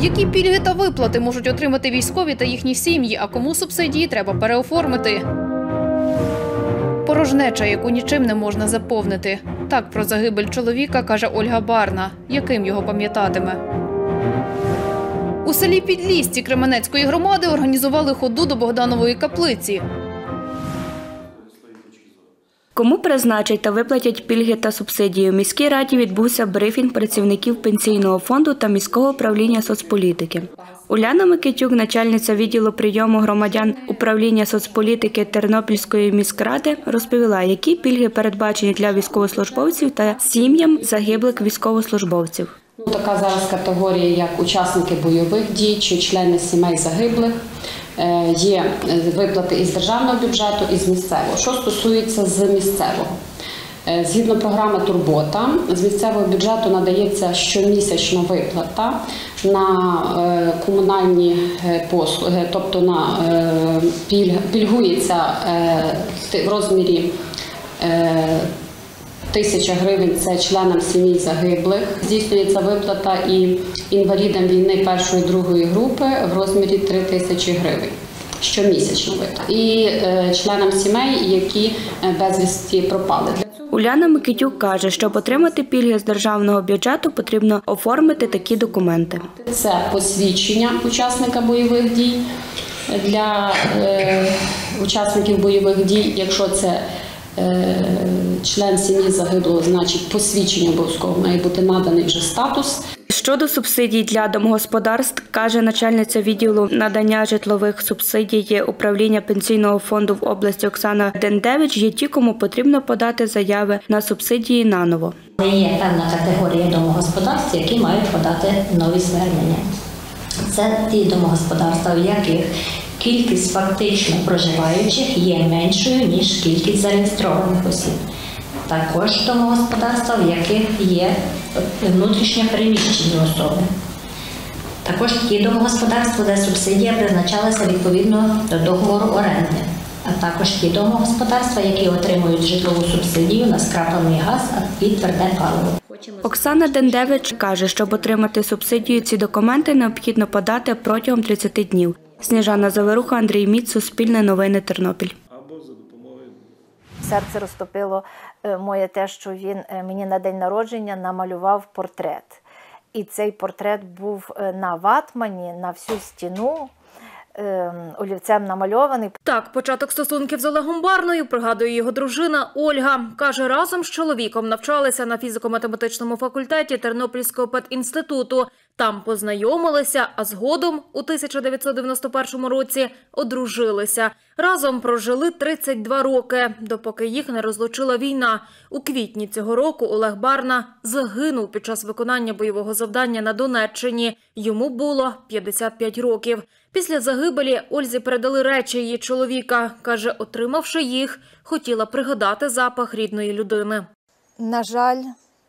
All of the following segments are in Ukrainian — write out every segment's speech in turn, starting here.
Які пільги та виплати можуть отримати військові та їхні сім'ї, а кому субсидії треба переоформити? Порожнеча, яку нічим не можна заповнити. Так про загибель чоловіка каже Ольга Барна, яким його пам'ятатиме. У селі Підлісці Кременецької громади організували ходу до Богданової каплиці. Кому призначать та виплатять пільги та субсидії? У міській раді відбувся брифінг працівників Пенсійного фонду та міського управління соцполітики. Уляна Микитюк, начальниця відділу прийому громадян управління соцполітики Тернопільської міськради, розповіла, які пільги передбачені для військовослужбовців та сім'ям загиблих військовослужбовців. Така зараз категорія, як учасники бойових дій чи члени сімей загиблих. Є виплати із державного бюджету і з місцевого. Що стосується з місцевого? Згідно програми «Турбота», з місцевого бюджету надається щомісячна виплата на комунальні послуги, тобто пільгується в розмірі 1000 гривень – це членам сімей загиблих. Здійснюється виплата і інвалідам війни першої і другої групи в розмірі 3000 гривень. Щомісячно виплата. І членам сімей, які безвісті пропали. Уляна Микитюк каже, щоб отримати пільги з державного бюджету, потрібно оформити такі документи. Це посвідчення учасника бойових дій для учасників бойових дій, якщо це член сім'ї загиблого, значить посвідчення обов'язково має бути наданий вже статус. Щодо субсидій для домогосподарств, каже начальниця відділу надання житлових субсидій управління Пенсійного фонду в області Оксана Дендевич, є ті, кому потрібно подати заяви на субсидії наново. Є певна категорія домогосподарств, які мають подати нові звернення. Це ті домогосподарства, в яких кількість фактично проживаючих є меншою, ніж кількість зареєстрованих осіб. Також домогосподарства, в яких є внутрішньо переміщені особи. Також такі домогосподарства, де субсидія призначалася відповідно до договору оренди. А також ті домогосподарства, які отримують житлову субсидію на скраплений газ і тверде паливо. Оксана Дендевич каже, щоб отримати субсидію, ці документи необхідно подати протягом 30 днів. Сніжана Заверуха, Андрій Міц, Суспільне новини, Тернопіль. Серце розтопило моє те, що він мені на день народження намалював портрет. І цей портрет був на ватмані, на всю стіну, олівцем намальований. Так, початок стосунків з Олегом Барною пригадує його дружина Ольга. Каже, разом з чоловіком навчалися на фізико-математичному факультеті Тернопільського педінституту. Там познайомилися, а згодом у 1991 році одружилися. Разом прожили 32 роки, допоки їх не розлучила війна. У квітні цього року Олег Барна загинув під час виконання бойового завдання на Донеччині. Йому було 55 років. Після загибелі Ользі передали речі її чоловіка. Каже, отримавши їх, хотіла пригадати запах рідної людини. На жаль,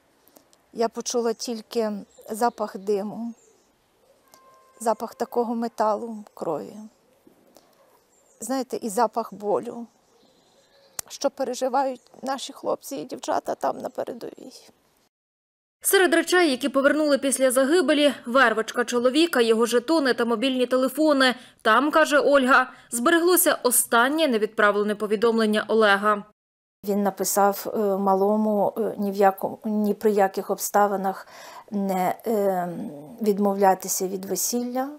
я почула тільки запах диму, запах такого металу, крові. Знаєте, і запах болю, що переживають наші хлопці і дівчата там на передовій. Серед речей, які повернули після загибелі – вервочка чоловіка, його жетони та мобільні телефони. Там, каже Ольга, збереглося останнє невідправлене повідомлення Олега. Він написав малому ні при яких обставинах не відмовлятися від весілля,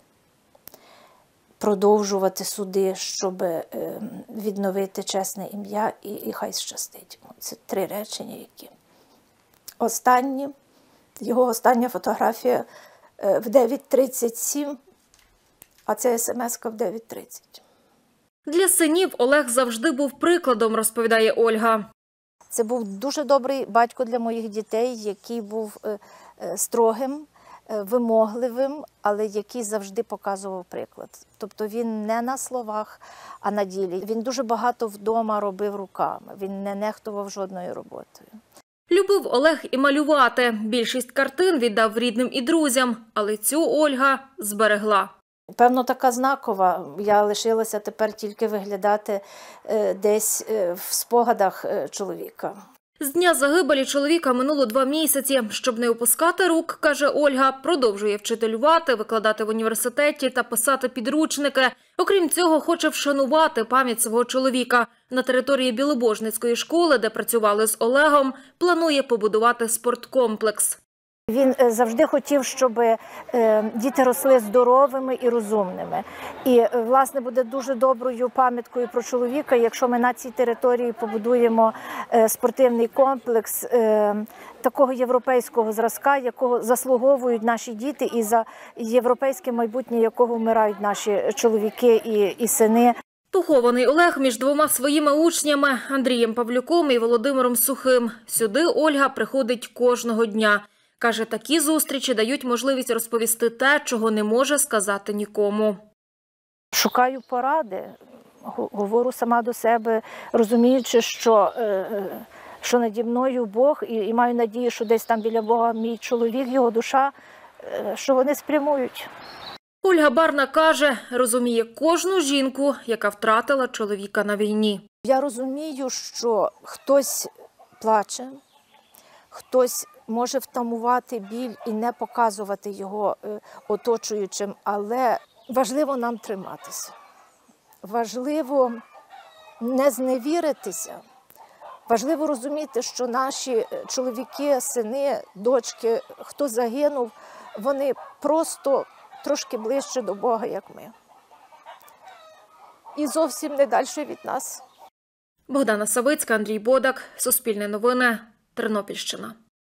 продовжувати суди, щоб відновити чесне ім'я і хай щастить. Це 3 речення, які. Останні, його остання фотографія в 9:37, а це смс-ка в 9:30. Для синів Олег завжди був прикладом, розповідає Ольга. Це був дуже добрий батько для моїх дітей, який був строгим, вимогливим, але який завжди показував приклад. Тобто він не на словах, а на ділі. Він дуже багато вдома робив руками, він не нехтував жодною роботою. Любив Олег і малювати. Більшість картин віддав рідним і друзям, але цю Ольга зберегла. Певно, така знакова. Я лишилася тепер тільки виглядати десь в спогадах чоловіка. З дня загибелі чоловіка минуло 2 місяці. Щоб не опускати рук, каже Ольга, продовжує вчителювати, викладати в університеті та писати підручники. Окрім цього, хоче вшанувати пам'ять свого чоловіка. На території Білобожницької школи, де працювали з Олегом, планує побудувати спорткомплекс. Він завжди хотів, щоб діти росли здоровими і розумними. І, власне, буде дуже доброю пам'яткою про чоловіка, якщо ми на цій території побудуємо спортивний комплекс такого європейського зразка, якого заслуговують наші діти, і за європейське майбутнє якого вмирають наші чоловіки і сини. Похований Олег між 2 своїми учнями – Андрієм Павлюком і Володимиром Сухим. Сюди Ольга приходить кожного дня. Каже, такі зустрічі дають можливість розповісти те, чого не може сказати нікому. Шукаю поради, говорю сама до себе, розуміючи, що наді мною Бог, і маю надію, що десь там біля Бога мій чоловік, його душа, що вони спрямують. Ольга Барна каже, розуміє кожну жінку, яка втратила чоловіка на війні. Я розумію, що хтось плаче, хтось може втамувати біль і не показувати його оточуючим, але важливо нам триматися. Важливо не зневіритися. Важливо розуміти, що наші чоловіки, сини, дочки, хто загинув, вони просто трошки ближче до Бога, як ми. І зовсім не далі від нас. Богдана Савицька, Андрій Бодак, Суспільне новини, Тернопільщина.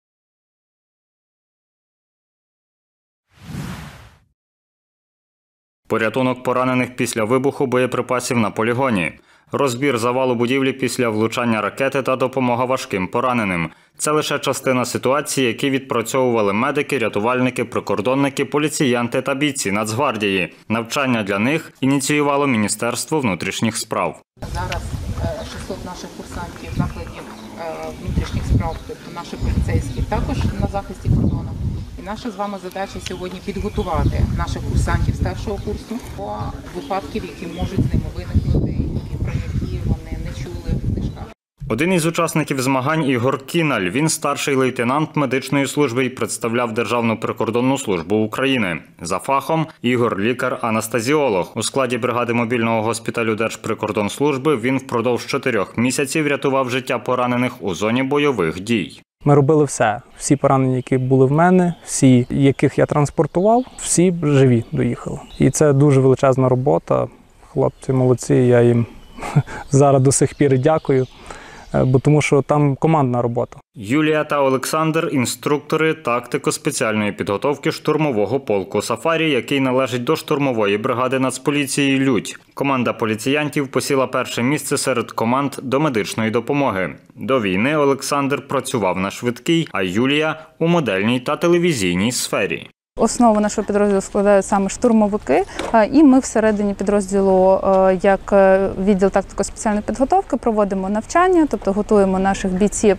Порятунок поранених після вибуху боєприпасів на полігоні. Розбір завалу будівлі після влучання ракети та допомога важким пораненим. Це лише частина ситуації, які відпрацьовували медики, рятувальники, прикордонники, поліціянти та бійці Нацгвардії. Навчання для них ініціювало Міністерство внутрішніх справ. Зараз 600 наших курсантів закладів внутрішніх справ, тобто наші поліцейські, також на захисті кордону. І наша з вами задача сьогодні підготувати наших курсантів старшого курсу до випадків, які можуть з ними виникнути, про які вони не чули в книжках. Один із учасників змагань – Ігор Кіналь. Він старший лейтенант медичної служби і представляв Державну прикордонну службу України. За фахом – Ігор – лікар-анестезіолог. У складі бригади мобільного госпіталю Держприкордонслужби він впродовж 4 місяців рятував життя поранених у зоні бойових дій. Ми робили все. Всі поранені, які були в мене, всі, яких я транспортував, всі живі доїхали. І це дуже величезна робота. Хлопці молодці, я їм зараз до сих пір дякую, бо тому що там командна робота. Юлія та Олександр – інструктори тактико-спеціальної підготовки штурмового полку «Сафарі», який належить до штурмової бригади Нацполіції «Людь». Команда поліціянтів посіла 1-е місце серед команд до медичної допомоги. До війни Олександр працював на швидкій, а Юлія – у модельній та телевізійній сфері. Основу нашого підрозділу складають саме штурмовики, і ми всередині підрозділу, як відділ тактико-спеціальної підготовки, проводимо навчання, тобто готуємо наших бійців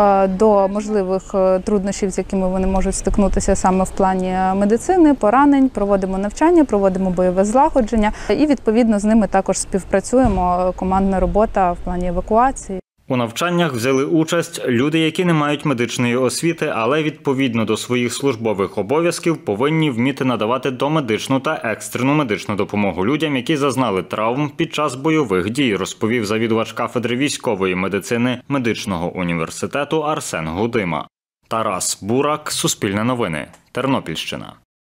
до можливих труднощів, з якими вони можуть стикнутися саме в плані медицини, поранень, проводимо навчання, проводимо бойове злагодження і, відповідно, з ними також співпрацюємо, командна робота в плані евакуації. У навчаннях взяли участь люди, які не мають медичної освіти, але відповідно до своїх службових обов'язків повинні вміти надавати домедичну та екстрену медичну допомогу людям, які зазнали травм під час бойових дій, розповів завідувач кафедри військової медицини медичного університету Арсен Гудима. Тарас Бурак, Суспільне новини, Тернопільщина.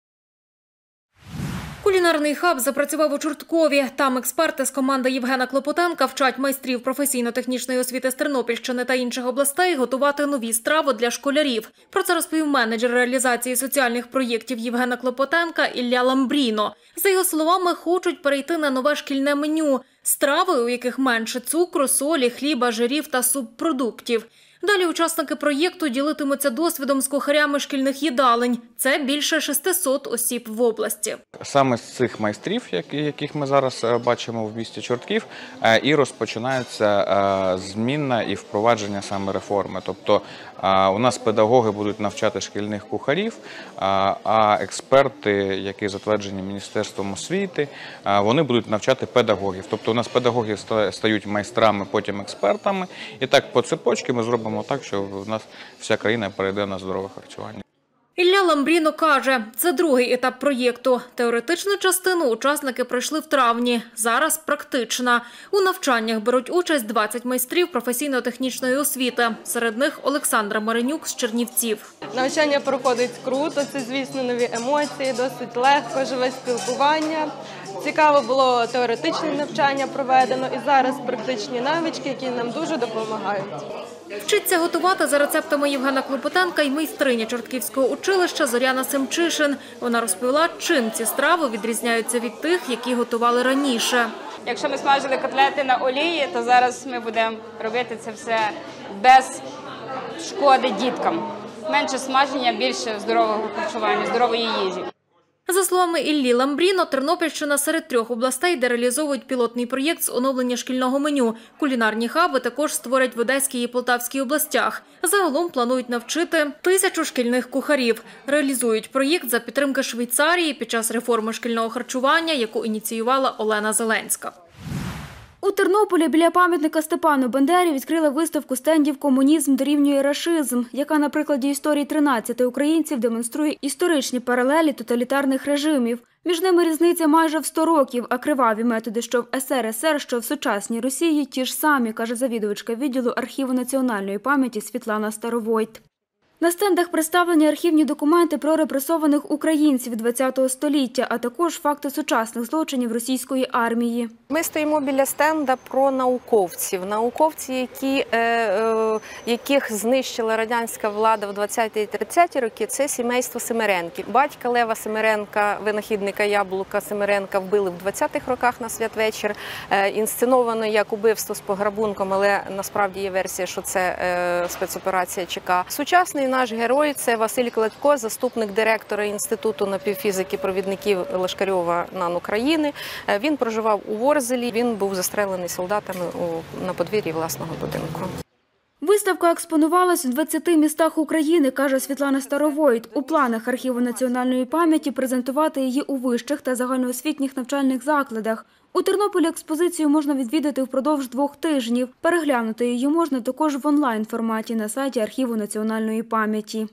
Кулінарний хаб запрацював у Чорткові. Там експерти з команди Євгена Клопотенка вчать майстрів професійно-технічної освіти з Тернопільщини та інших областей готувати нові страви для школярів. Про це розповів менеджер реалізації соціальних проєктів Євгена Клопотенка Ілля Ламбріно. За його словами, хочуть перейти на нове шкільне меню – страви, у яких менше цукру, солі, хліба, жирів та субпродуктів. Далі учасники проєкту ділитимуться досвідом з кухарями шкільних їдалень. Це більше 600 осіб в області. Саме з цих майстрів, яких ми зараз бачимо в місті Чортків, і розпочинається зміна і впровадження саме реформи. Тобто у нас педагоги будуть навчати шкільних кухарів, а експерти, які затверджені Міністерством освіти, вони будуть навчати педагогів. Тобто у нас педагоги стають майстрами, потім експертами. І так по цепочці ми зробимо зробимо так, що в нас вся країна перейде на здорове харчування. Ілля Ламбріно каже, це другий етап проєкту. Теоретичну частину учасники пройшли в травні, зараз практична. У навчаннях беруть участь 20 майстрів професійно-технічної освіти. Серед них Олександра Маринюк з Чернівців. Навчання проходить круто, це, звісно, нові емоції, досить легко, живе спілкування. Цікаво було теоретичне навчання проведено і зараз практичні навички, які нам дуже допомагають. Вчиться готувати за рецептами Євгена Клопотенка й майстриня Чортківського училища Зоряна Семчишин. Вона розповіла, чим ці страви відрізняються від тих, які готували раніше. Якщо ми смажили котлети на олії, то зараз ми будемо робити це все без шкоди діткам. Менше смаження, більше здорового харчування, здорової їжі. За словами Іллі Ламбріно, Тернопільщина серед 3 областей, де реалізовують пілотний проєкт з оновлення шкільного меню. Кулінарні хаби також створять в Одеській і Полтавській областях. Загалом планують навчити 1000 шкільних кухарів. Реалізують проєкт за підтримки Швейцарії під час реформи шкільного харчування, яку ініціювала Олена Зеленська. У Тернополі біля пам'ятника Степану Бандері відкрили виставку стендів «Комунізм дорівнює рашизм», яка на прикладі історії 13 українців демонструє історичні паралелі тоталітарних режимів. Між ними різниця майже в 100 років, а криваві методи що в СРСР, що в сучасній Росії ті ж самі, каже завідувачка відділу архіву національної пам'яті Світлана Старовойт. На стендах представлені архівні документи про репресованих українців ХХ століття, а також факти сучасних злочинів російської армії. Ми стоїмо біля стенда про науковців. Науковці, яких знищила радянська влада в 20-30 роки, це сімейство Семеренків. Батька Лева Семеренка, винахідника яблука Семеренка, вбили в 20-х роках на святвечір. Інсценовано як убивство з пограбунком, але насправді є версія, що це спецоперація ЧК. Сучасний наш герой – це Василь Кладько, заступник директора Інституту напівфізики провідників Лашкарьова НАН України. Він проживав у Ворзелі, він був застрелений солдатами на подвір'ї власного будинку. Виставка експонувалась у 20 містах України, каже Світлана Старовойт. У планах архіву національної пам'яті презентувати її у вищих та загальноосвітніх навчальних закладах. У Тернополі експозицію можна відвідати впродовж 2 тижнів. Переглянути її можна також в онлайн-форматі на сайті архіву національної пам'яті.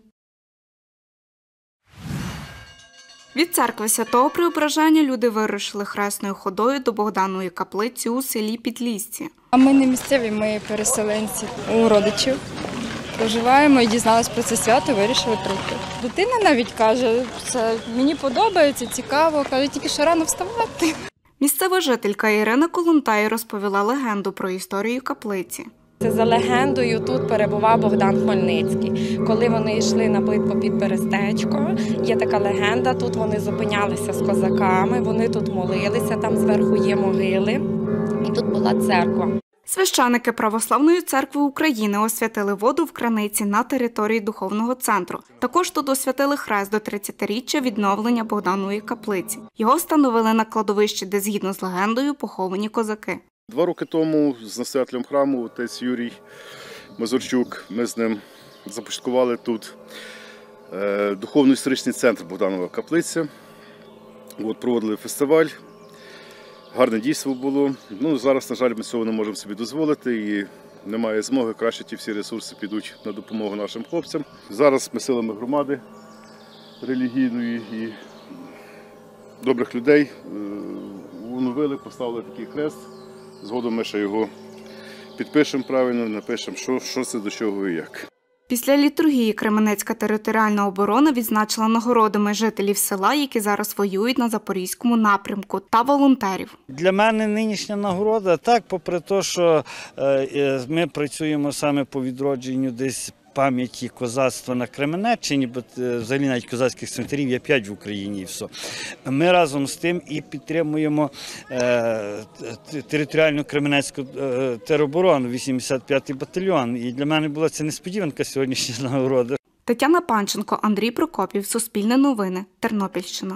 Від церкви Святого Преображення люди вирушили хресною ходою до Богданової каплиці у селі Підлісці. А ми не місцеві, ми переселенці у родичів. Проживаємо і дізналися про це свято, вирішили прийти. Дитина навіть каже, що мені подобається, цікаво, каже, тільки що рано вставати. Місцева жителька Ірина Колунтай розповіла легенду про історію каплиці. За легендою, тут перебував Богдан Хмельницький. Коли вони йшли на битву під Берестечко, є така легенда, тут вони зупинялися з козаками, вони тут молилися, там зверху є могили, і тут була церква. Священики Православної церкви України освятили воду в краниці на території духовного центру. Також тут освятили хрест до 30-річчя відновлення Богданової каплиці. Його встановили на кладовищі, де, згідно з легендою, поховані козаки. 2 роки тому з настоятелем храму, отець Юрій Мазурчук, ми з ним започаткували тут духовно-історичний центр Богданова каплиця. Проводили фестиваль, гарне дійство було. Зараз, на жаль, ми цього не можемо собі дозволити і немає змоги, краще ті всі ресурси підуть на допомогу нашим хлопцям. Зараз ми силами громади релігійної і добрих людей оновили, поставили такий хрест. Згодом ми ще його підпишемо правильно, напишемо, що це до чого і як. Після літургії Кременецька територіальна оборона відзначила нагородами жителів села, які зараз воюють на Запорізькому напрямку, та волонтерів. Для мене нинішня нагорода, так, попри те, що ми працюємо саме по відродженню десь пам'яті козацтва на Кременеччині, бо взагалі навіть козацьких цвинтарів є 5 в Україні і все. Ми разом з тим і підтримуємо територіальну Кременецьку тероборону, 85-й батальйон. І для мене була це несподіванка сьогоднішня нагорода. Тетяна Панченко, Андрій Прокопів, Суспільне новини, Тернопільщина.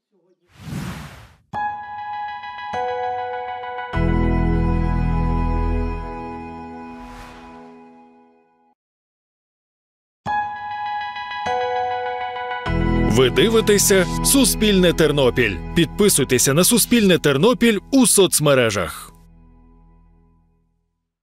Ви дивитеся «Суспільне Тернопіль». Підписуйтеся на «Суспільне Тернопіль» у соцмережах.